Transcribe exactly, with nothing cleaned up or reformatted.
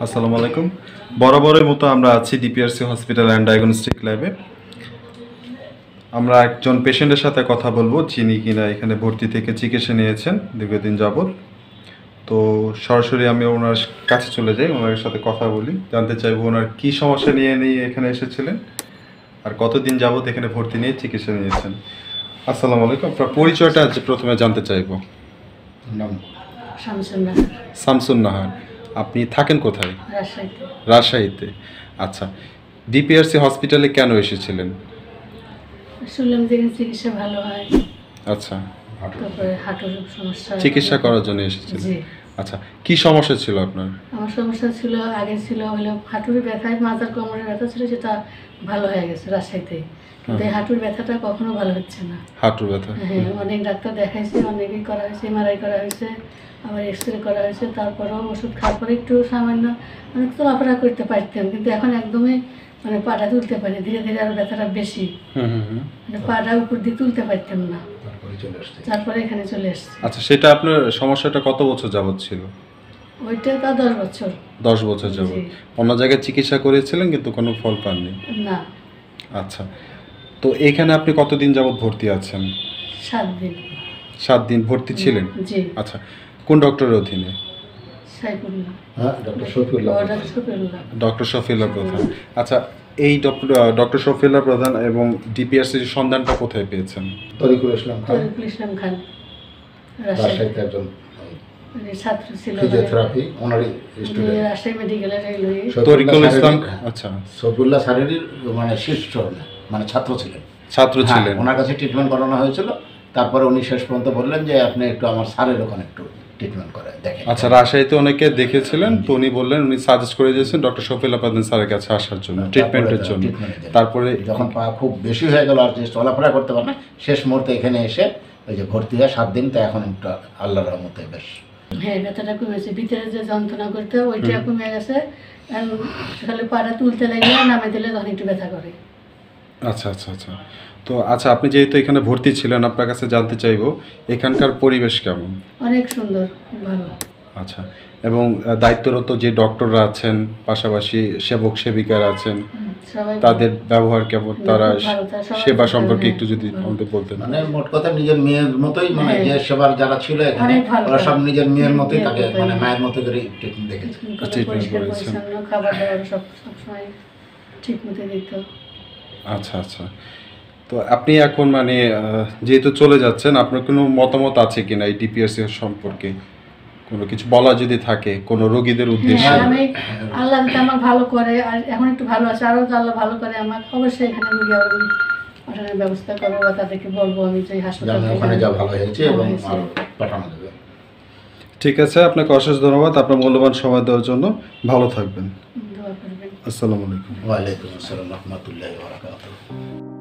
আসসালামু আলাইকুম। বরাবরের মতো আমরা আছি ডিপিআরসি হসপিটাল অ্যান্ড ডায়াগনস্টিক ল্যাবে। আমরা একজন পেশেন্টের সাথে কথা বলবো যিনি কিনা এখানে ভর্তি থেকে চিকিৎসা নিয়েছেন দীর্ঘদিন যাবৎ। তো সরাসরি আমি ওনার কাছে চলে যাই, ওনার সাথে কথা বলি, জানতে চাইবো ওনার কী সমস্যা নিয়ে নিয়ে এখানে এসেছিলেন আর কতদিন যাবৎ এখানে ভর্তি নিয়ে চিকিৎসা নিয়েছেন। আসসালামু আলাইকুম, আপনার পরিচয়টা আজ প্রথমে জানতে চাইবো। নাম শামসুন নাহার। আপনি থাকেন কোথায়? রাজশাহীতে। রাজশাহীতে। আচ্ছা, ডিপিআরসি হসপিটালে কেন এসেছিলেন? শুনলাম যে এখানে চিকিৎসা ভালো হয়। আচ্ছা, তারপরে হাঁটুর সমস্যা চিকিৎসা করার জন্য এসেছিলেন। জি। আচ্ছা, কি সমস্যা ছিল আপনার? আমার সমস্যা ছিল, আগে ছিল হলো হাঁটুর ব্যথায়, মাথার কোমরের ব্যথা ছিল, যেটা ভালো হয়ে গেছে রাজশাহীতে। কিন্তু এই হাঁটুর ব্যথাটা কখনো ভালো হচ্ছে না। হাঁটুর ব্যথা? হ্যাঁ, অনেক ডাক্তার দেখাইছে, অনেকেই করা হয়েছে, এমআরআই করা হয়েছে, আবার এক্স রে করা হয়েছে, তারপরেও ওষুধ খাওয়ার পরে একটু সামান্য অনেক চলাফেরা করতে পারতাম, কিন্তু এখন একদমই মানে পাটা তুলতে পারি, ধীরে ধীরে আরো ব্যথাটা বেশি, হুম হুম হুম। মানে পাটা উপর দিয়ে তুলতে পারতাম না, তারপরে এখানে চলে আসছে। আচ্ছা, সেটা আপনার সমস্যাটা কত বছর যাবৎ ছিল? ওইটা তা দশ বছর। দশ বছর যাবৎ জি। অন্য জায়গায় চিকিৎসা করেছিলেন কিন্তু কোনো ফল পাননি? না, আচ্ছা, তো এখানে আপনি কতদিন যাবৎ ভর্তি আছেন? সাত দিন। সাত দিন ভর্তি ছিলেন? জি। আচ্ছা, কোন ডক্টরের অধীনে? সাইফুল্লাহ। হ্যাঁ, ডক্টর শফিউল্লাহ। ও, ডক্টর শফিউল্লাহ। ডক্টর শফিউল্লাহ প্রধান। আচ্ছা, এই ডক্টর ডক্টর শফিউল্লাহ প্রধান এবং ডিপিআরসির সন্ধানটা কোথায় পেয়েছেন? তরিকুল ইসলাম খান, তরিকুল ইসলাম খান রাজশাহীতে একজন উনি ছাত্র ছিল, ফিজিওথেরাপি ওনারই উনি স্টুডেন্ট। রাজশাহী মেডিকেলের এগুলোই। তরিকুল ইসলাম। আচ্ছা, শফিউল্লাহ স্যারেরই মানে শিষ্য, মানে ছাত্র ছিলেন। ছাত্র হ্যাঁ, ছিলেন। ওনার কাছে ট্রিটমেন্ট করানো হয়েছিল। তারপরে উনি শেষ পর্যন্ত বললেন যে আপনি একটু আমার স্যারের ওখানে একটু ট্রিটমেন্ট করে দেখেন। আচ্ছা, রাজশাহীতে অনেকে দেখেছিলেন, তো উনি বললেন, উনি সাজেস্ট করে দিয়েছেন ডক্টর শফিউল্লাহ প্রধান স্যারের কাছে আসার জন্য ট্রিটমেন্টের জন্য। তারপরে যখন পা খুব বেশি হয়ে গেল আর যে চলাফেরা করতে পারে না, শেষ মুহূর্তে এখানে এসে ওই যে ভর্তি হয়ে সাত দিন, তো এখন একটু আল্লাহর রহমতে বেশ। হ্যাঁ, ব্যথাটা কমেছে, ভিতরে যে যন্ত্রণা করতে ওইটা কমে গেছে। খালি পাটা তুলতে লাগলে নামে দিলে তখন একটু ব্যথা করে। আচ্ছা আচ্ছা আচ্ছা তো আচ্ছা, আপনি যেহেতু এখানে ভর্তি ছিলেন, আপনার কাছে জানতে চাইবো এখানকার পরিবেশ কেমন? অনেক সুন্দর, ভালো। আচ্ছা, এবং আহ, দায়িত্বরত যে ডক্টররা আছেন, পাশাপাশি সেবক সেবিকারা আছেন, হুম, সবাই তাদের ব্যবহার কেমন? খুব তারা ভালো, তারা সবাই সেবা খুব সম্পর্কে ভালো, একটু যদি হ্যাঁ, আমাদের বলতেন। মানে মোট কথা নিজের মেয়ের মতোই, মানে হ্যাঁ। যে সেবার যারা ছিল এখানে অনেক ভালো ওরা সব করে। নিজের মেয়ের মতোই মেয়ের তাকে মতোই। মানে মায়ের মতো করে ট্রিটমেন্ট দেখেছে। কোনো treatment পরিষ্কার করেছেন। পরিচ্ছন্ন খাবার দাবার সব সবসময় ঠিক মতো দিত। আচ্ছা আচ্ছা তো আপনি এখন মানে আহ, যেহেতু চলে যাচ্ছেন, আপনার কোনো মতামত আছে কিনা এই ডিপিআরসি সম্পর্কে? কোনো কিছু বলা যদি থাকে কোনো রোগীদের উদ্দেশ্যে? হ্যাঁ, আমি আল্লাহ যদি আমাকে ভালো করে, আর এখন একটু ভালো আছে, আরও তো আল্লাহ ভালো করে আমাকে, অবশ্যই এখানে রুগী আবার পাঠানোর ব্যবস্থা করবো, বা তাদেরকে বলবো আমি যে যে হাসপাতাল আমি ওখানে যা ভালো হয়েছে এবং আর পাঠানো দেবে। ঠিক আছে, আপনাকে অশেষ ধন্যবাদ আপনার মূল্যবান সময় দেওয়ার জন্য। ভালো থাকবেন। দোয়া করবেন। আসসালামু আলাইকুম। ওয়ালাইকুম আসসালাম রহমতুল্লাহি ওয়া বারাকাতুহু।